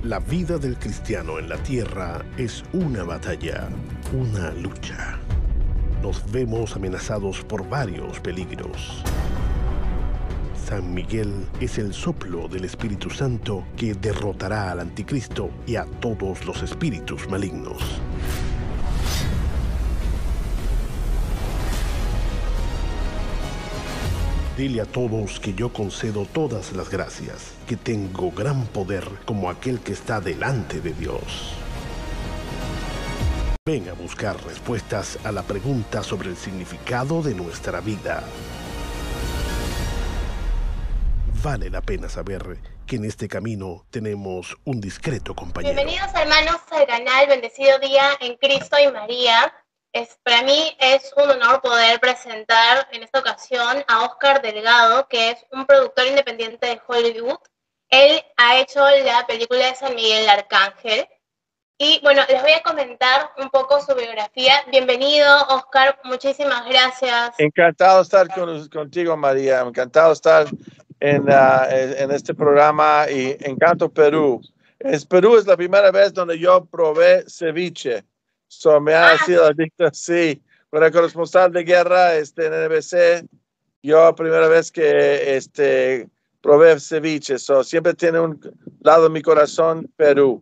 La vida del cristiano en la tierra es una batalla, una lucha. Nos vemos amenazados por varios peligros. San Miguel es el soplo del Espíritu Santo que derrotará al anticristo y a todos los espíritus malignos. Dile a todos que yo concedo todas las gracias, que tengo gran poder como aquel que está delante de Dios. Ven a buscar respuestas a la pregunta sobre el significado de nuestra vida. Vale la pena saber que en este camino tenemos un discreto compañero. Bienvenidos, hermanos, al canal Bendecido Día en Cristo y María. Para mí es un honor poder presentar en esta ocasión a Oscar Delgado, que es un productor independiente de Hollywood. Él ha hecho la película de San Miguel Arcángel. Y bueno, les voy a comentar un poco su biografía. Bienvenido, Oscar, muchísimas gracias. Encantado de estar contigo, María. Encantado de estar en este programa y Encanto Perú. Perú es la primera vez donde yo probé ceviche. Me ha sido adicto, sí. Para corresponsal de guerra en NBC, yo primera vez que probé ceviche. Siempre tiene un lado de mi corazón Perú.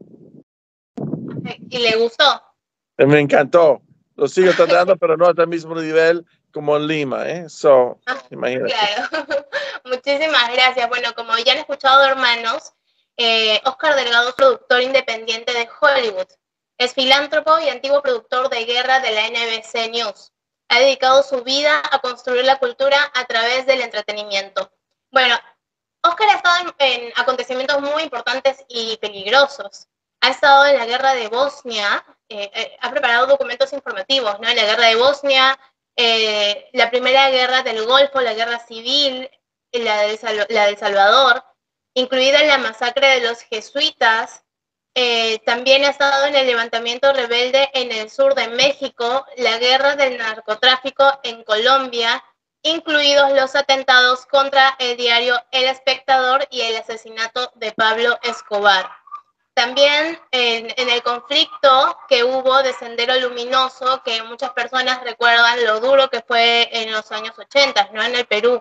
¿Y le gustó? Me encantó. Lo sigo tratando, pero no al mismo nivel como en Lima, imagínate. Claro. Muchísimas gracias. Bueno, como ya han escuchado, hermanos, Oscar Delgado es productor independiente de Hollywood. Es filántropo y antiguo productor de guerra de la NBC News. Ha dedicado su vida a construir la cultura a través del entretenimiento. Bueno, Oscar ha estado en acontecimientos muy importantes y peligrosos. Ha estado en la guerra de Bosnia, ha preparado documentos informativos, ¿no? En la guerra de Bosnia, la primera guerra del Golfo, la guerra civil, la del Salvador, incluida la masacre de los jesuitas. También ha estado en el levantamiento rebelde en el sur de México, la guerra del narcotráfico en Colombia, incluidos los atentados contra el diario El Espectador y el asesinato de Pablo Escobar. También en el conflicto que hubo de Sendero Luminoso, que muchas personas recuerdan lo duro que fue en los años 80, ¿no? En el Perú.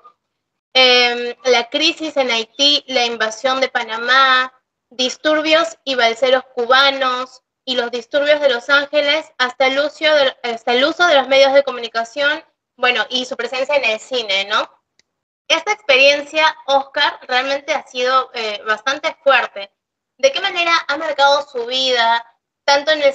La crisis en Haití, la invasión de Panamá, disturbios y balseros cubanos y los disturbios de Los Ángeles, hasta el uso de los medios de comunicación, bueno, y su presencia en el cine, ¿no? Esta experiencia, Oscar, realmente ha sido bastante fuerte. ¿De qué manera ha marcado su vida, tanto en el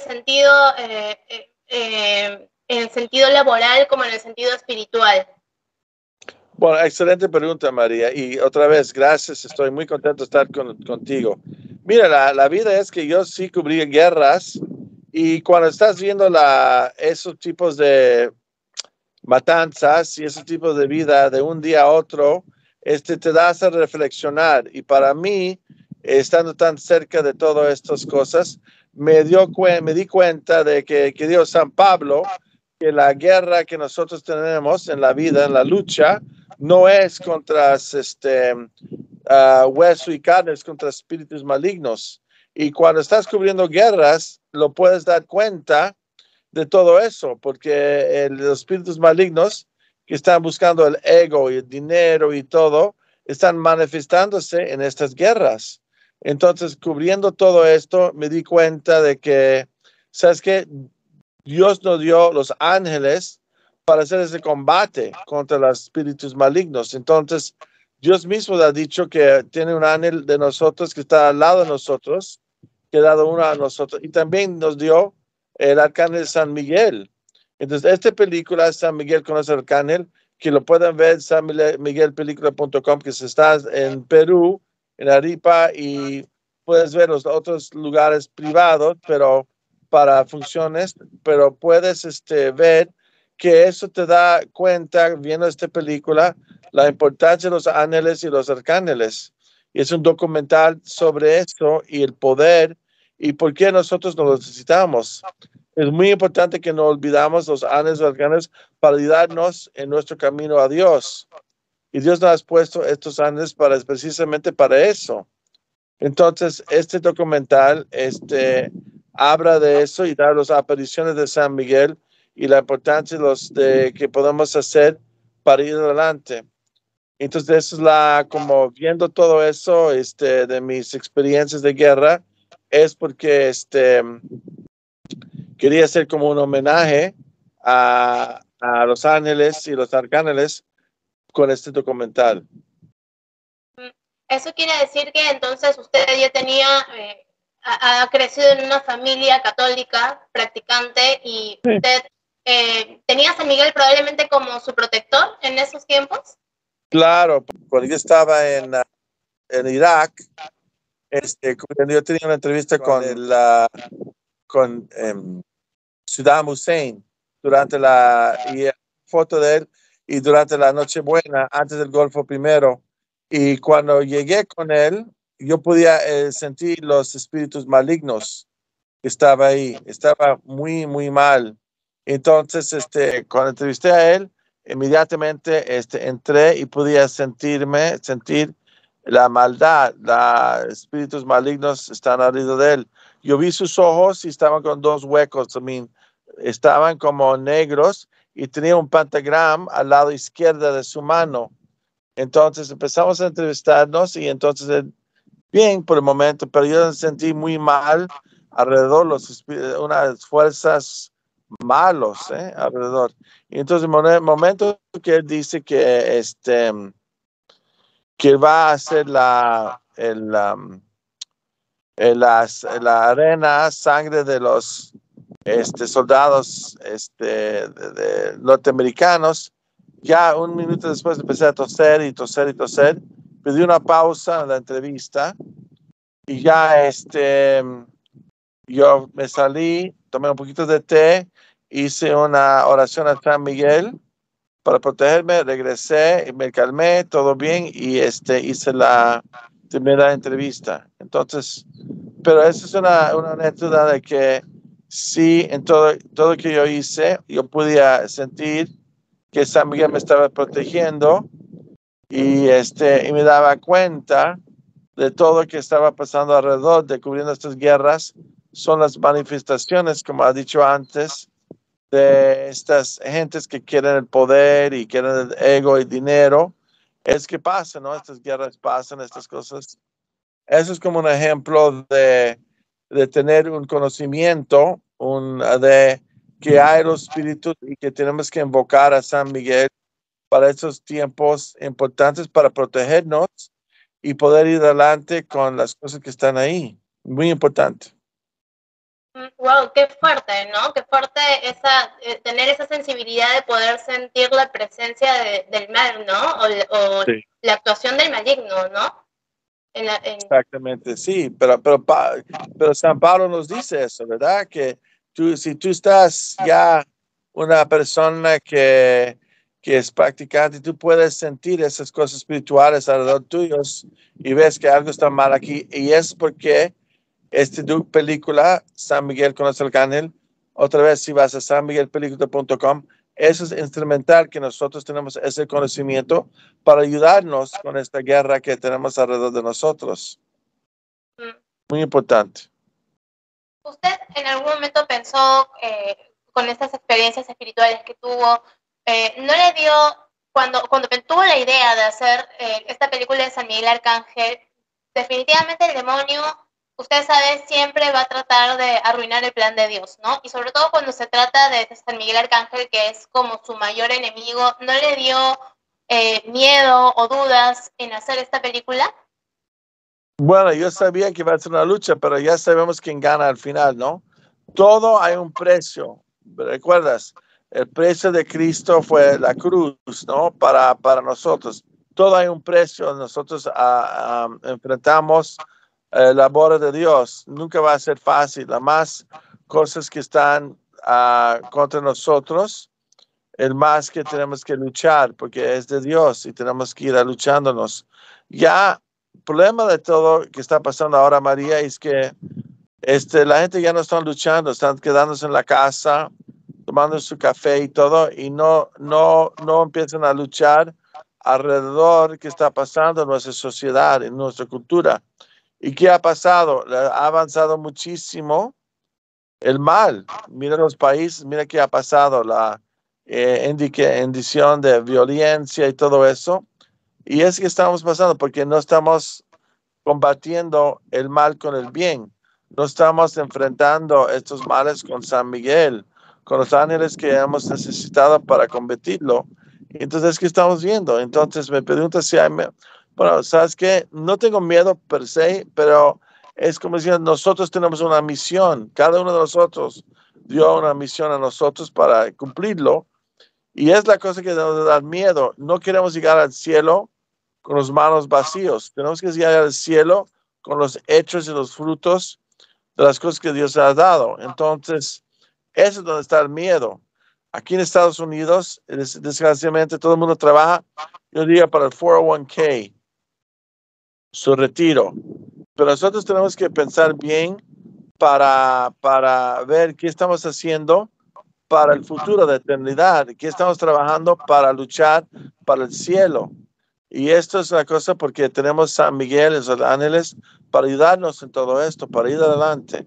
sentido laboral como en el sentido espiritual? Bueno, excelente pregunta, María. Y otra vez, gracias. Estoy muy contento de estar contigo. Mira, la vida es que yo sí cubrí guerras y cuando estás viendo esos tipos de matanzas y esos tipos de vida de un día a otro, te das a reflexionar. Y para mí, estando tan cerca de todas estas cosas, me di cuenta de que dio San Pablo, que la guerra que nosotros tenemos en la vida, en la lucha, no es contra hueso y carne, es contra espíritus malignos. Y cuando estás cubriendo guerras, lo puedes dar cuenta de todo eso, porque los espíritus malignos que están buscando el ego y el dinero y todo, están manifestándose en estas guerras. Entonces, cubriendo todo esto, me di cuenta de que, ¿sabes qué? Dios nos dio los ángeles para hacer ese combate contra los espíritus malignos. Entonces, Dios mismo ha dicho que tiene un ángel de nosotros que está al lado de nosotros, que ha dado uno a nosotros, y también nos dio el arcángel San Miguel. Entonces, esta película, San Miguel conoce al arcángel, que lo pueden ver en sanmiguelpelícula.com, que se está en Perú, en Arequipa, y puedes ver los otros lugares privados, pero para funciones, pero puedes ver que eso te da cuenta, viendo esta película, la importancia de los ángeles y los arcángeles. Y es un documental sobre eso y el poder y por qué nosotros nos necesitamos. Es muy importante que no olvidamos los ángeles y los arcángeles para ayudarnos en nuestro camino a Dios. Y Dios nos ha puesto estos ángeles precisamente para eso. Entonces, este documental habla de eso y da las apariciones de San Miguel y la importancia de que podemos hacer para ir adelante. Entonces, eso es como viendo todo eso, de mis experiencias de guerra, es porque, quería hacer como un homenaje a los ángeles y los arcángeles con este documental. Eso quiere decir que entonces usted ya tenía, ha crecido en una familia católica, practicante, y Sí. usted tenía a San Miguel probablemente como su protector en esos tiempos. Claro, cuando yo estaba en Irak, cuando yo tenía una entrevista con Saddam Hussein durante y foto de él y durante la Nochebuena, antes del Golfo primero. Y cuando llegué con él, yo podía sentir los espíritus malignos que estaba ahí. Estaba muy, muy mal. Entonces, cuando entrevisté a él, inmediatamente entré y podía sentir la maldad, los espíritus malignos están alrededor de él. Yo vi sus ojos y estaban con dos huecos, estaban como negros y tenía un pentagrama al lado izquierdo de su mano. Entonces empezamos a entrevistarnos y entonces bien por el momento, pero yo sentí muy mal alrededor, unas fuerzas malos alrededor. Y entonces el momento que él dice que va a hacer la arena sangre de los soldados de norteamericanos, ya un minuto después empecé a toser y toser y toser. Pedí una pausa en la entrevista y ya yo me salí, tomé un poquito de té, hice una oración a San Miguel para protegerme, regresé y me calmé, todo bien y hice la primera entrevista. Entonces, pero esa es una anécdota de que sí, en todo que yo hice, yo podía sentir que San Miguel me estaba protegiendo y me daba cuenta de todo lo que estaba pasando alrededor, descubriendo estas guerras, son las manifestaciones, como ha dicho antes, de estas gentes que quieren el poder y quieren el ego y dinero. Es que pasa, ¿no? Estas guerras pasan, estas cosas. Eso es como un ejemplo de tener un conocimiento, de que hay los espíritus y que tenemos que invocar a San Miguel para esos tiempos importantes para protegernos y poder ir adelante con las cosas que están ahí. Muy importante. Wow, qué fuerte, ¿no? Qué fuerte tener esa sensibilidad de poder sentir la presencia del mal, ¿no? O Sí. la actuación del maligno, ¿no? Exactamente, sí, pero San Pablo nos dice eso, ¿verdad? Que si tú estás ya una persona que es practicante, tú puedes sentir esas cosas espirituales alrededor tuyos y ves que algo está mal aquí. Y es porque tu película, San Miguel conoce al Arcángel, otra vez si vas a sanmiguelpelicuta.com, eso es instrumental que nosotros tenemos ese conocimiento para ayudarnos con esta guerra que tenemos alrededor de nosotros. Muy importante. ¿Usted en algún momento pensó, con estas experiencias espirituales que tuvo, no le dio, cuando tuvo la idea de hacer esta película de San Miguel Arcángel, definitivamente el demonio, usted sabe, siempre va a tratar de arruinar el plan de Dios, ¿no? Y sobre todo cuando se trata de San Miguel Arcángel, que es como su mayor enemigo, ¿no le dio miedo o dudas en hacer esta película? Bueno, yo sabía que iba a ser una lucha, pero ya sabemos quién gana al final, ¿no? Todo hay un precio. ¿Recuerdas? El precio de Cristo fue la cruz, ¿no? Para nosotros. Todo hay un precio. Nosotros enfrentamos la boda de Dios. Nunca va a ser fácil. Las más cosas que están contra nosotros, el más que tenemos que luchar, porque es de Dios y tenemos que ir luchándonos. Ya, el problema de todo que está pasando ahora, María, es que la gente ya no está luchando, están quedándose en la casa, tomando su café y todo, y no empiezan a luchar alrededor que está pasando en nuestra sociedad, en nuestra cultura. ¿Y qué ha pasado? Ha avanzado muchísimo el mal. Mira los países, mira qué ha pasado, la indicación de violencia y todo eso. Y es que estamos pasando porque no estamos combatiendo el mal con el bien. No estamos enfrentando estos males con San Miguel, con los ángeles que hemos necesitado para combatirlo. Entonces, ¿qué estamos viendo? Entonces me pregunto si hay... Bueno, ¿sabes qué? No tengo miedo per se, pero es como decir, nosotros tenemos una misión. Cada uno de nosotros dio una misión a nosotros para cumplirlo. Y es la cosa que nos da miedo. No queremos llegar al cielo con las manos vacíos. Tenemos que llegar al cielo con los hechos y los frutos de las cosas que Dios ha dado. Entonces, eso es donde está el miedo. Aquí en Estados Unidos, desgraciadamente, todo el mundo trabaja, yo diría, para el 401k, su retiro. Pero nosotros tenemos que pensar bien para ver qué estamos haciendo para el futuro de eternidad, qué estamos trabajando para luchar para el cielo. Y esto es una cosa porque tenemos San Miguel y los ángeles para ayudarnos en todo esto, para ir adelante.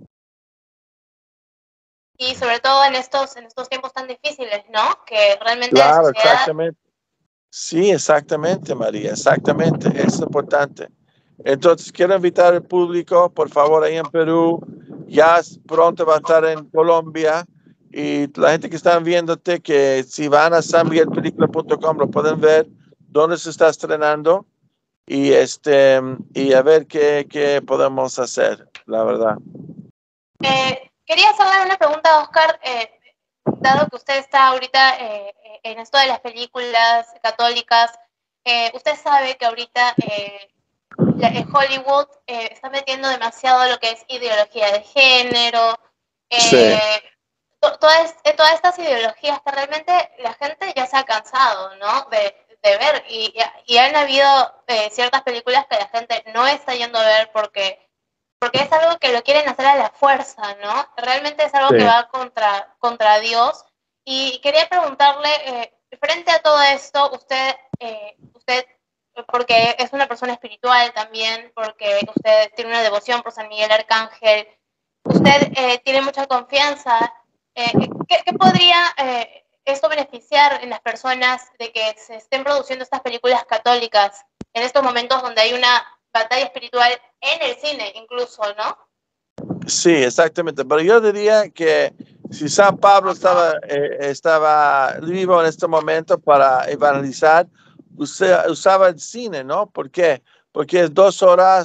Y sobre todo en estos tiempos tan difíciles, ¿no? Que realmente Claro, la sociedad... exactamente. Sí, exactamente, María, exactamente. Es importante. Entonces, quiero invitar al público, por favor, ahí en Perú, ya pronto va a estar en Colombia, y la gente que están viéndote, que si van a sanmiguelpelicula.com lo pueden ver dónde se está estrenando y y a ver qué podemos hacer, la verdad. Quería hacerle una pregunta a Oscar, dado que usted está ahorita en esto de las películas católicas, usted sabe que ahorita Hollywood está metiendo demasiado lo que es ideología de género, Sí. todas estas ideologías que realmente la gente ya se ha cansado, ¿no? de ver, y han habido ciertas películas que la gente no está yendo a ver porque es algo que lo quieren hacer a la fuerza, ¿no? Realmente es algo Sí. que va contra Dios. Y quería preguntarle, frente a todo esto, usted, porque es una persona espiritual también, porque usted tiene una devoción por San Miguel Arcángel, usted tiene mucha confianza, ¿qué podría esto beneficiar en las personas de que se estén produciendo estas películas católicas en estos momentos donde hay una batalla espiritual en el cine incluso, ¿no? Sí, exactamente. Pero yo diría que si San Pablo estaba vivo en este momento para evangelizar, usaba el cine, ¿no? ¿Por qué? Porque es 2 horas,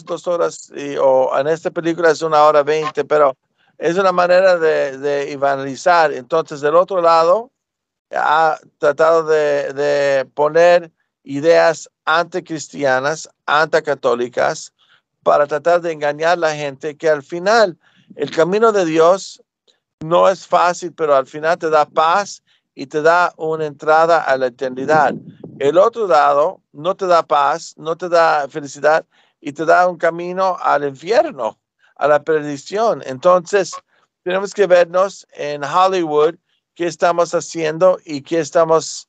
o en esta película es 1 hora 20, pero es una manera de evangelizar. Entonces, del otro lado, ha tratado de poner ideas anticristianas, anticatólicas, para tratar de engañar a la gente, que al final el camino de Dios no es fácil, pero al final te da paz y te da una entrada a la eternidad. El otro lado no te da paz, no te da felicidad y te da un camino al infierno, a la perdición. Entonces, tenemos que vernos en Hollywood qué estamos haciendo y qué estamos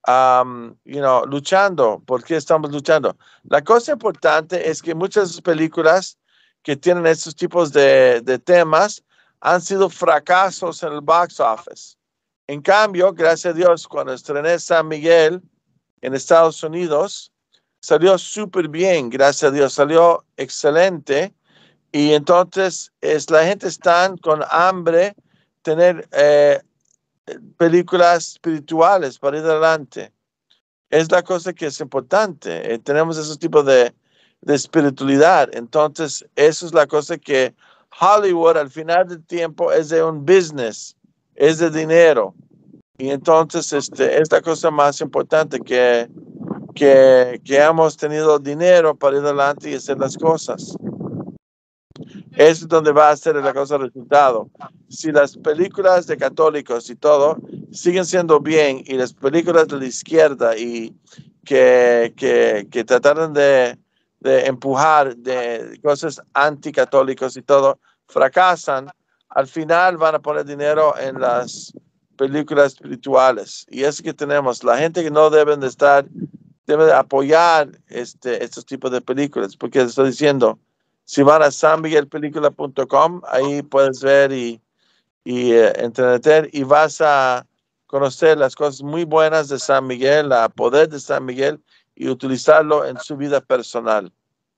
luchando. ¿Por qué estamos luchando? La cosa importante es que muchas películas que tienen estos tipos de temas han sido fracasos en el box office. En cambio, gracias a Dios, cuando estrené San Miguel en Estados Unidos, salió súper bien, gracias a Dios, salió excelente. Y entonces la gente está con hambre tener películas espirituales para ir adelante. Es la cosa que es importante. Tenemos esos tipos de espiritualidad. Entonces, eso es la cosa que Hollywood al final del tiempo es de un business, es de dinero. Y entonces es la cosa más importante que hemos tenido dinero para ir adelante y hacer las cosas. Es donde va a ser la cosa resultado. Si las películas de católicos y todo siguen siendo bien, y las películas de la izquierda y que trataron de empujar de cosas anticatólicos y todo fracasan, al final van a poner dinero en las películas espirituales. Y es que tenemos la gente que no deben de estar, debe de apoyar estos tipos de películas, porque estoy diciendo, Si van a sanmiguelpelícula.com, ahí puedes ver y entretener y vas a conocer las cosas muy buenas de San Miguel, el poder de San Miguel y utilizarlo en su vida personal.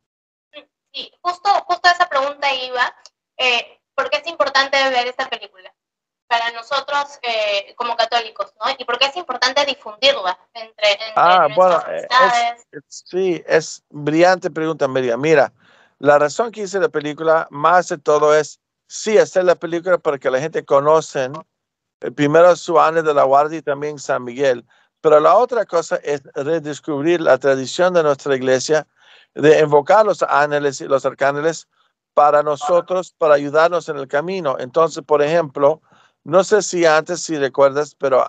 Sí, justo esa pregunta iba. ¿Por qué es importante ver esta película para nosotros como católicos, ¿no? Y por qué es importante difundirla entre nuestras amistades. Sí, es brillante pregunta, Miriam. Mira, la razón que hice la película, más de todo, es sí hacer la película para que la gente conozca primero su Ángel de la Guardia y también San Miguel. Pero la otra cosa es redescubrir la tradición de nuestra iglesia de invocar los ángeles y los arcángeles para nosotros, para ayudarnos en el camino. Entonces, por ejemplo, no sé si antes, si recuerdas, pero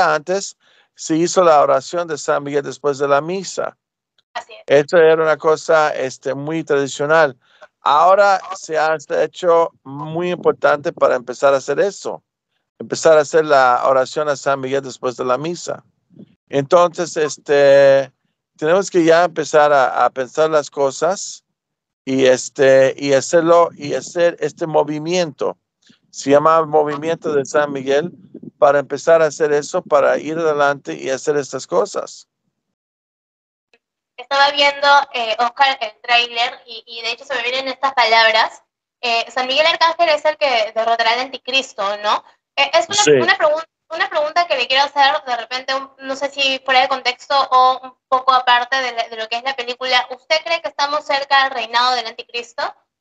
se hizo la oración de San Miguel después de la misa. Así es. Esto era una cosa muy tradicional. Ahora se ha hecho muy importante para empezar a hacer eso. Empezar a hacer la oración a San Miguel después de la misa. Entonces, tenemos que ya empezar a pensar las cosas y hacerlo y hacer este movimiento. Se llama Movimiento de San Miguel para empezar a hacer eso, para ir adelante y hacer estas cosas. Estaba viendo, Oscar, el tráiler y de hecho se me vienen estas palabras. San Miguel Arcángel es el que derrotará al anticristo, ¿no? Es una pregunta que le quiero hacer, de repente, no sé si fuera de contexto o un poco aparte de lo que es la película. ¿Usted cree que estamos cerca del reinado del anticristo?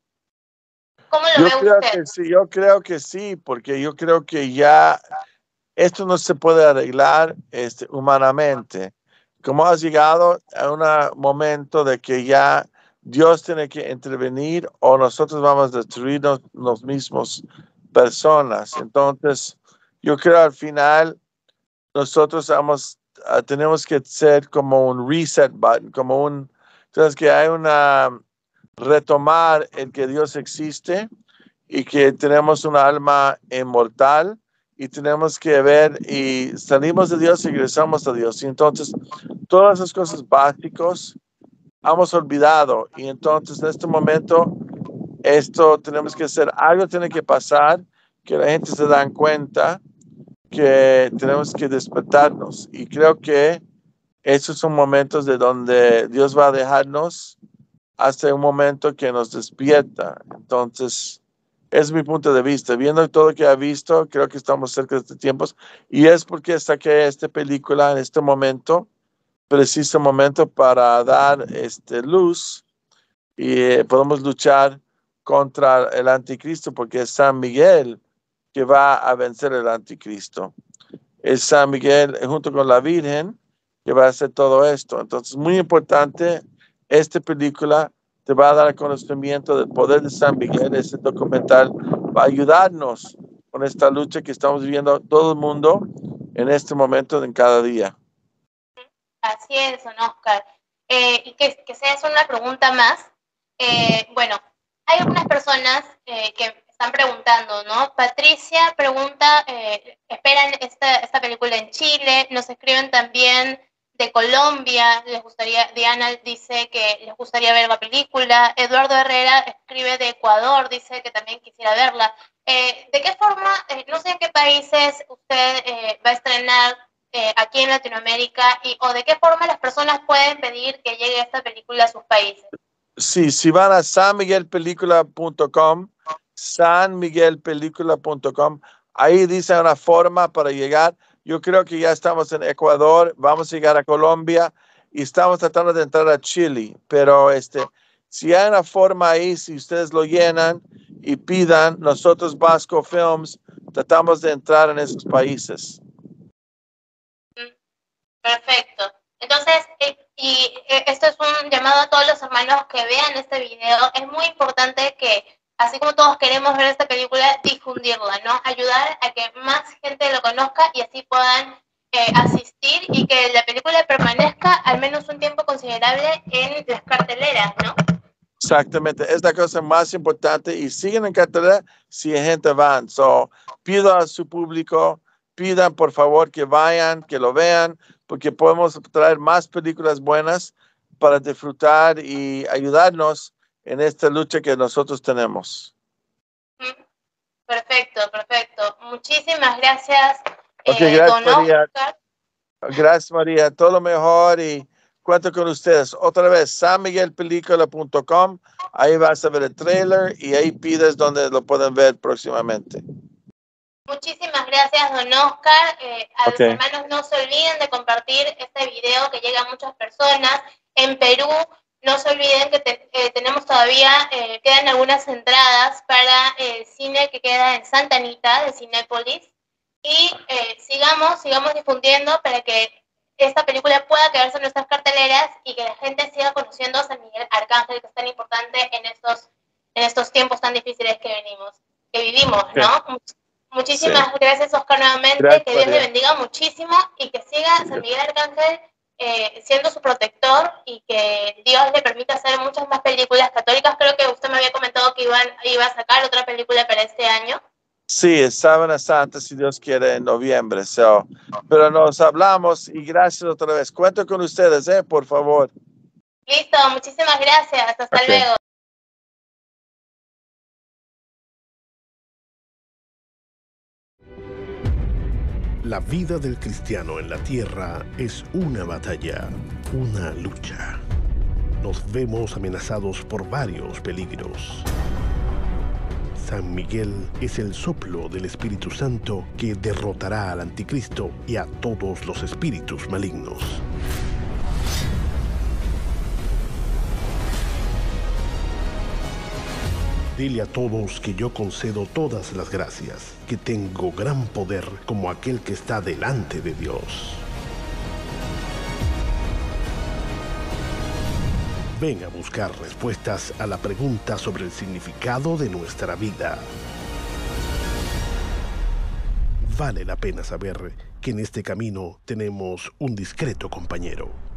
¿Cómo lo ve usted? Yo creo que sí, porque yo creo que ya esto no se puede arreglar humanamente. Como has llegado a un momento de que ya Dios tiene que intervenir o nosotros vamos a destruirnos los mismos personas. Entonces, yo creo al final nosotros tenemos que ser como un reset button, entonces que hay retomar el que Dios existe y que tenemos una alma inmortal y tenemos que ver y salimos de Dios y regresamos a Dios. Y entonces todas esas cosas básicas hemos olvidado y entonces en este momento tenemos que hacer, algo tiene que pasar, que la gente se dan cuenta que tenemos que despertarnos y creo que esos son momentos de donde Dios va a dejarnos hasta un momento que nos despierta. Entonces, es mi punto de vista. Viendo todo lo que ha visto, creo que estamos cerca de estos tiempos y es porque saqué esta película en este momento, preciso momento para dar luz y podemos luchar contra el anticristo porque es San Miguel que va a vencer el anticristo. Es San Miguel junto con la Virgen que va a hacer todo esto. Entonces, muy importante, esta película te va a dar conocimiento del poder de San Miguel. Este documental va a ayudarnos con esta lucha que estamos viviendo todo el mundo en este momento, en cada día. Así es, don Oscar. Y que se hace una pregunta más. Bueno, hay algunas personas que están preguntando, ¿no? Patricia pregunta, esperan esta película en Chile, nos escriben también de Colombia, Diana dice que les gustaría ver la película, Eduardo Herrera escribe de Ecuador, dice que también quisiera verla. ¿De qué forma, no sé en qué países usted va a estrenar aquí en Latinoamérica o de qué forma las personas pueden pedir que llegue esta película a sus países? Sí, si van a sanmiguelpelícula.com, ahí dice una forma para llegar. Yo creo que ya estamos en Ecuador, vamos a llegar a Colombia y estamos tratando de entrar a Chile, pero si hay una forma ahí, si ustedes lo llenan y pidan, nosotros Vasco Films tratamos de entrar en esos países. Perfecto. Entonces, esto es un llamado a todos los hermanos que vean este video. Es muy importante que, así como todos queremos ver esta película, difundirla, ¿no? Ayudar a que más gente lo conozca y así puedan asistir y que la película permanezca al menos un tiempo considerable en las carteleras, ¿no? Exactamente, es la cosa más importante y siguen en cartelera si la gente van. So, pido a su público, pidan por favor que vayan, que lo vean, porque podemos traer más películas buenas para disfrutar y ayudarnos en esta lucha que nosotros tenemos. Perfecto, perfecto. Muchísimas gracias, Gracias, don María. Oscar. Gracias, María. Todo lo mejor y cuento con ustedes. Otra vez, sanmiguelpelicola.com. Ahí vas a ver el trailer y ahí pides donde lo pueden ver próximamente. Muchísimas gracias, don Oscar. A los Okay. hermanos no se olviden de compartir este video que llega a muchas personas. En Perú, no se olviden que tenemos todavía, quedan algunas entradas para el cine que queda en Santa Anita, de Cinépolis. Y sigamos difundiendo para que esta película pueda quedarse en nuestras carteleras y que la gente siga conociendo a San Miguel Arcángel, que es tan importante en estos tiempos tan difíciles que vivimos, ¿no? Muchísimas gracias, Oscar, nuevamente. Gracias, que Dios María. le bendiga muchísimo y que siga San Miguel Arcángel siendo su protector y que Dios le permita hacer muchas más películas católicas. Creo que usted me había comentado que iba a sacar otra película para este año. Sí, es Sábana Santa, si Dios quiere, en noviembre. Pero nos hablamos y gracias otra vez. Cuento con ustedes, por favor. Listo, muchísimas gracias. Hasta luego. La vida del cristiano en la tierra es una batalla, una lucha. Nos vemos amenazados por varios peligros. San Miguel es el soplo del Espíritu Santo que derrotará al anticristo y a todos los espíritus malignos. Dile a todos que yo concedo todas las gracias, que tengo gran poder como aquel que está delante de Dios. Ven a buscar respuestas a la pregunta sobre el significado de nuestra vida. Vale la pena saber que en este camino tenemos un discreto compañero.